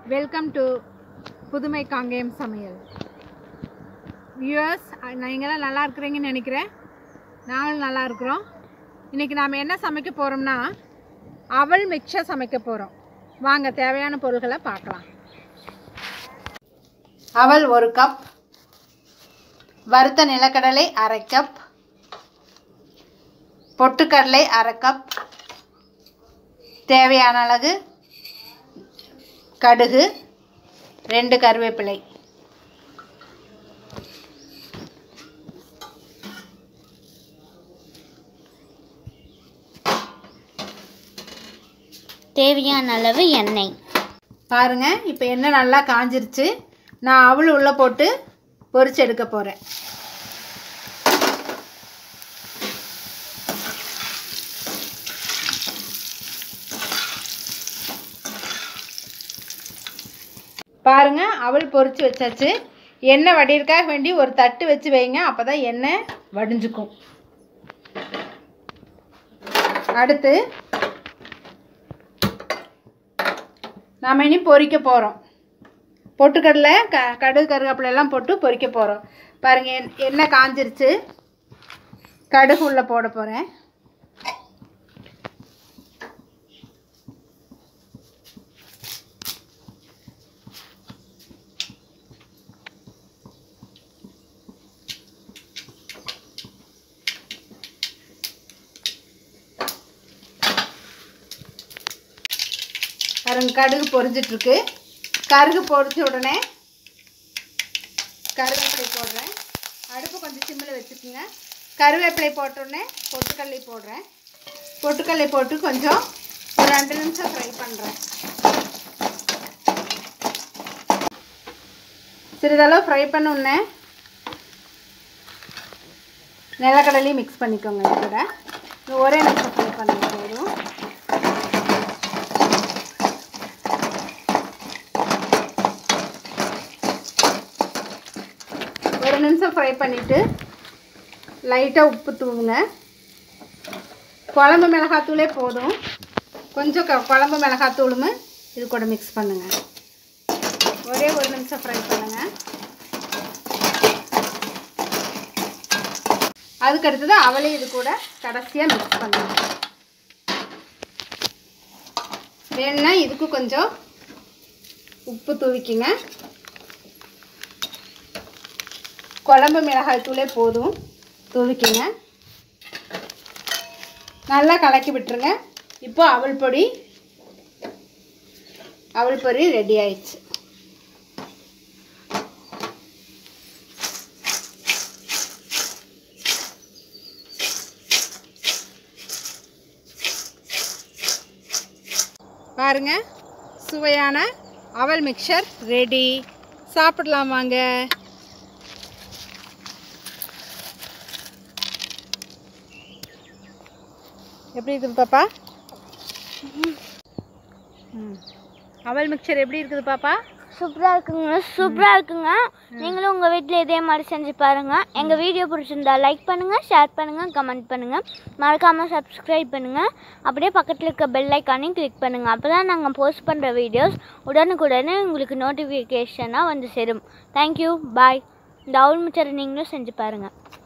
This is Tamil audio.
வெல்கம் டு புதுமை காங்கேயம் சமையல். வியூவர்ஸ், நீங்களாம் நல்லா இருக்கிறீங்கன்னு நினைக்கிறேன். நாங்களும் நல்லா இருக்கிறோம். இன்றைக்கி நாம் என்ன சமைக்க போகிறோம்னா அவல் மிக்சர் சமைக்க போகிறோம். வாங்க தேவையான பொருட்களை பார்க்கலாம். அவல் 1 கப், வறுத்த நிலக்கடலை 1/2 கப், பொட்டுக்கடலை 1/2 கப், தேவையான அளவு கடுகு, 2 கருவேப்பிலை. தேவையான அளவு எண்ணெய். பாருங்க, இப்போ எண்ணெய் நல்லா காஞ்சிருச்சு. நான் அவல் உள்ளே போட்டு பொரிச்சு எடுக்க போகிறேன். பாருங்க, அவல் பொரிச்சு வச்சாச்சு. எண்ணெய் வடிகிறதுக்காக வேண்டி ஒரு தட்டு வச்சு வைங்க, அப்போ தான் எண்ணெய் வடிஞ்சுக்கும். அடுத்து நாம் இனி பொரிக்க போகிறோம். பொட்டுக்கடலை கடுகு கருவேப்பிலை எல்லாம் போட்டு பொரிக்க போகிறோம். பாருங்கள், எண்ணெய் காஞ்சிருச்சு. கடுகு உள்ளே போட போகிறேன். பாருங்க, கடுகு பொரிஞ்சிட்ருக்கு. கடுகு பொரிச்ச உடனே கருவேப்பிலை போடுறேன். அடுப்பு கொஞ்சம் சிம்மில் வச்சுக்கோங்க. கருவேப்பிலை போட்டோடனே பொட்டுக்கடலை போடுறேன். பொட்டுக்கடலை போட்டு கொஞ்சம் ஒரு 2 நிமிஷம் ஃப்ரை பண்ணுறேன். சிறிதளவு ஃப்ரை பண்ணோடனே நிலக்கடலையும் மிக்ஸ் பண்ணிக்கோங்க. இதோட ஒரே நிமிஷம் ஃப்ரை பண்ண போதும். ஒரு நிமிஷம் ஃப்ரை பண்ணிவிட்டு லைட்டாக உப்பு தூவுங்க. குழம்பு மிளகாத்தூளே போதும். கொஞ்சம் குழம்பு மிளகாத்தூளும் இது கூட மிக்ஸ் பண்ணுங்கள். ஒரே ஒரு நிமிஷம் ஃப்ரை பண்ணுங்கள். அதுக்கடுத்தது அவளே இது கூட கடைசியாக மிக்ஸ் பண்ணுங்க. வேணுன்னா இதுக்கு கொஞ்சம் உப்பு தூவிக்குங்க. குழம்பு மிளகாய் தூளே போதும், தூவிக்குங்க. நல்லா கலக்கி விட்டுருங்க. இப்போ அவல் பொரி ரெடி ஆயிடுச்சு. பாருங்க, சுவையான அவல் மிக்சர் ரெடி. சாப்பிடலாம் வாங்க. எப்படி இருக்குது பாப்பா? அவல் மிக்சர் எப்படி இருக்குது பாப்பா? சூப்பராக இருக்குங்க, சூப்பராக இருக்குங்க. நீங்களும் உங்கள் வீட்டில் இதே மாதிரி செஞ்சு பாருங்கள். எங்கள் வீடியோ பிடிச்சிருந்தா லைக் பண்ணுங்கள், ஷேர் பண்ணுங்கள், கமெண்ட் பண்ணுங்கள். மறக்காமல் சப்ஸ்கிரைப் பண்ணுங்கள். அப்படியே பக்கத்தில் இருக்க பெல் ஐக்கானையும் கிளிக் பண்ணுங்கள். அப்போ தான் நாங்கள் போஸ்ட் பண்ணுற வீடியோஸ் உடனுக்குடனே உங்களுக்கு நோட்டிஃபிகேஷனாக வந்து சேரும். Thank you, bye. இந்த அவல் மிக்சரை நீங்களும் செஞ்சு பாருங்கள்.